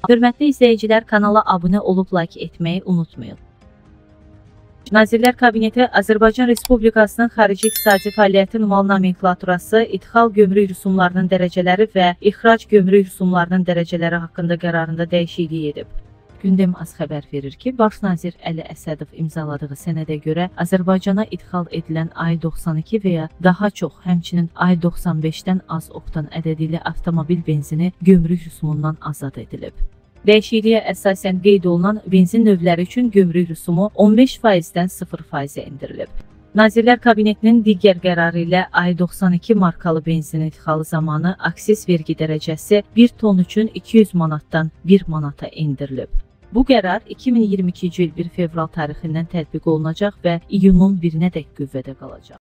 Hörmətli izləyicilər, kanala abunə olub like etməyi unutmayın. Nazirlər Kabineti Azərbaycan Respublikasının xarici iqtisadi fəaliyyəti nümal nomenklaturası, idxal gömrük rüsumlarının dərəcələri və ixrac gömrük rüsumlarının dərəcələri haqqında qərarında dəyişiklik edib. Gündəm AZ xəbər verir ki, Baş nazir Əli Əsədov imzaladığı sənədə görə Azərbaycana idxal edilən I-92 və ya daha çox, həmçinin I-95-dən az oktan ədədilə avtomobil benzini gömrük rüsumundan azad edilib. Dəyişikliyə əsasən qeyd olunan benzin növləri üçün gömrük rüsumu 15%-dən 0%-ə endirilib. Nazirlər Kabinetinin digər qərarı ilə I-92 markalı benzin idxalı zamanı aksiz vergi dərəcəsi 1 ton üçün 200 manatdan 1 manata endirilib. Bu qərar 2022-ci il 1 fevral tarixindən tətbiq olunacaq və iyunun 1-nədək qüvvədə qalacaq.